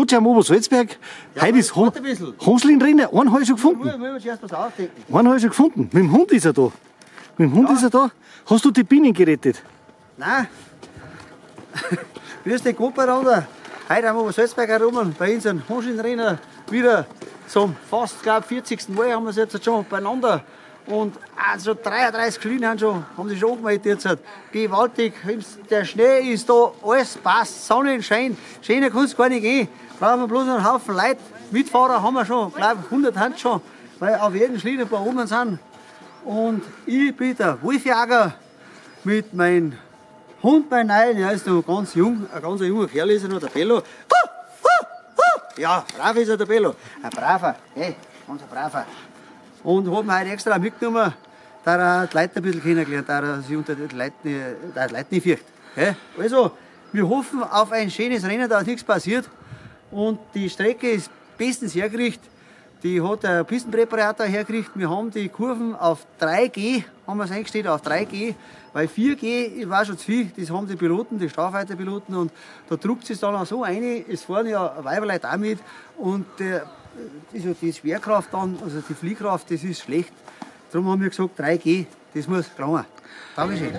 Coach am Obersalzberg. Ja, Heute ist warte ein bisschen. Hanslin drin. Einen habe ich schon gefunden. Müssen wir zuerst was aufdecken. Einen habe ich schon gefunden. Mit dem Hund ist er da. Mit dem Hund ist er da. Hast du die Bienen gerettet? Nein. Grüß dich gut beieinander. Heute am Obersalzberg herum bei unseren Hanschenrennen wieder zum fast, glaube 40. Mal haben wir es jetzt schon beieinander. Und also 33 Schlien haben sie schon angemeldet jetzt. Gewaltig, der Schnee ist da, alles passt, Sonnenschein. Schöner kann es gar nicht gehen. Brauchen wir bloß noch einen Haufen Leute. Mitfahrer haben wir schon, glaube 100 haben schon, weil auf jedem Schlien ein paar oben sind. Und ich bin der Wolfjager mit meinem Hund bei Nein, er ist noch ganz jung, ein ganz junger Kerl ist er noch, der Bello. Ja, brav ist er, der Bello. Ein braver, hey, ganz ein braver. Und hat mir heute extra mitgenommen, da er die Leute ein bisschen kennengelernt, da er sich unter die Leute nicht fürchtet. Okay? Also, wir hoffen auf ein schönes Rennen, da ist nichts passiert. Und die Strecke ist bestens hergerichtet. Die hat der Pistenpräparator hergerichtet. Wir haben die Kurven auf 3G, haben wir es eingestellt, auf 3G. Weil 4G war schon zu viel, das haben die Piloten, die Starfighter-Piloten. Und da druckt es dann auch so rein, es fahren ja Weiberleute auch mit. Und die Schwerkraft dann, also die Fliehkraft, das ist schlecht. Darum haben wir gesagt, 3G, das muss gelangen. Dankeschön.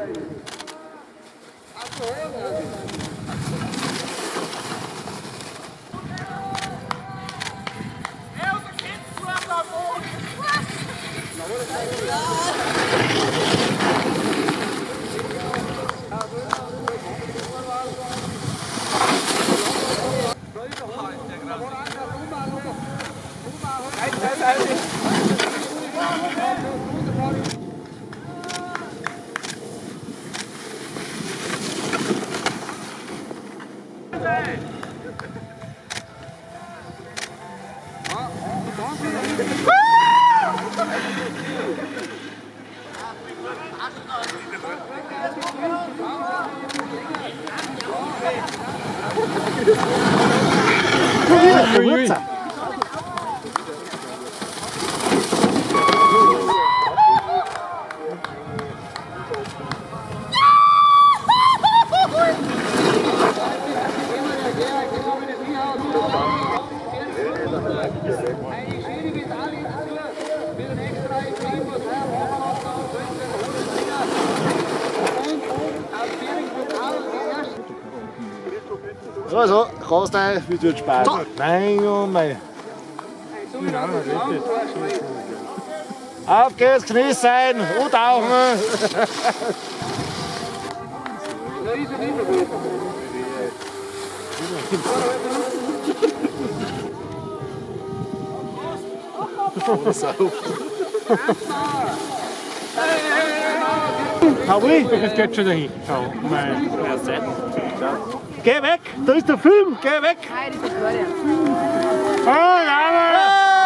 Also, kannst du wie tut Spaß? So. Nein, oh mein. Auf geht's, Knie sein und tauchen. Pauli, Es geht schon dahin. Schau, mein Seiten. geh weg, da ist der Film, geh weg. Oh, Name!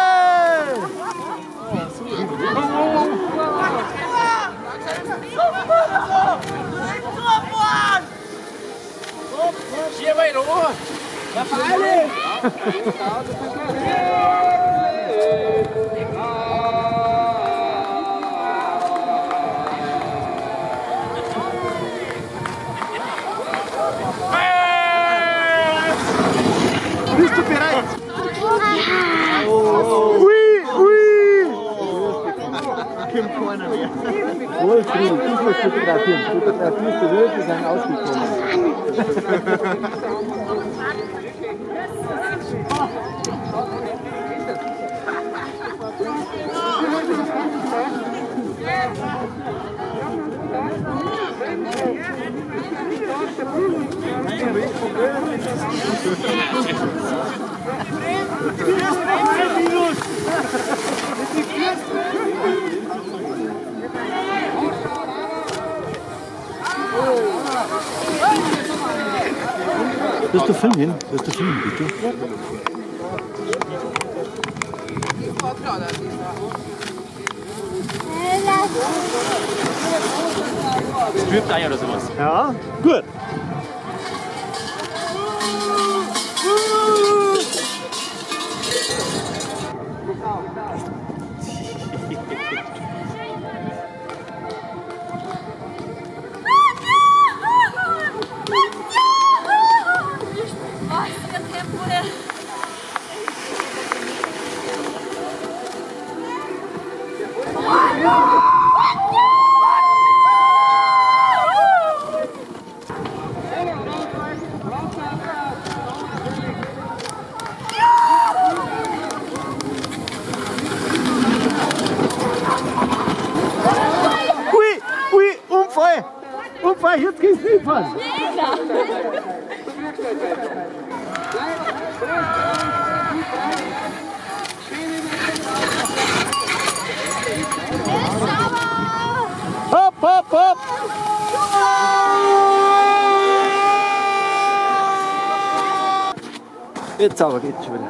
Hier bei der Uhr! Ja, Feile! Bist du bereit? Ui, ui. Kommt keiner mehr. Wohlfried, ich muss fotografieren. Fotografierst du wirklich ein Ausgekommen. Willst du filmen? Willst du filmen, bitte? Spürt ein oder sowas. Ja, gut. Was? Skifahren. Hopp, hopp, hopp! Jetzt aber geht's schon wieder.